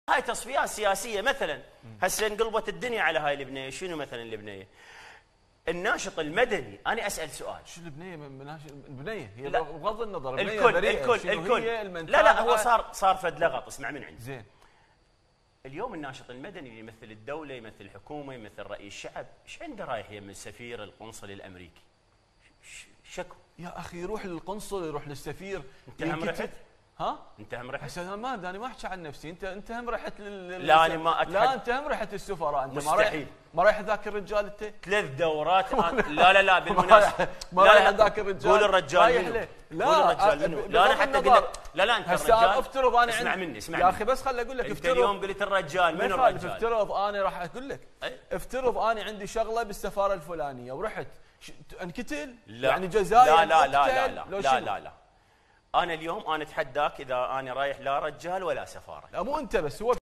هاي تصفيات سياسيه مثلا. هسه انقلبت الدنيا على هاي البنيه. شنو مثلا البنيه؟ الناشط المدني، انا اسال سؤال، شو البنيه من البنيه؟ هي لا. بغض النظر الكل لا هو صار فد لغط. اسمع من عندي. زين. اليوم الناشط المدني اللي يمثل الدوله، يمثل الحكومه، يمثل راي الشعب، ايش عنده رايح يم السفير القنصل الامريكي؟ شكو يا اخي يروح للقنصل، يروح للسفير. انت هم رحت؟ ها؟ انت هم رحت؟ هسه انا ما احكي عن نفسي، انت هم رحت لا انا ما أتحد... لا انت هم رحت السفراء، انت مستحيل. ما رايح ذاك الرجال انت؟ 3 دورات لا بالمناسبه ما رايح ذاك الرجال. قول الرجال منو؟ لا الرجال منو؟ لا انا حتى اقول لك لا انت الرجال. افترض انا اسمع مني يا اخي بس خلي اقول لك. انت اليوم قلت الرجال منو الرجال؟ افترض انا راح اقول لك. افترض انا عندي شغله بالسفاره الفلانيه ورحت انقتل، يعني جزائر. لا انا اليوم انا اتحداك اذا انا رايح لا رجال ولا سفاره. لا مو انت بس، هو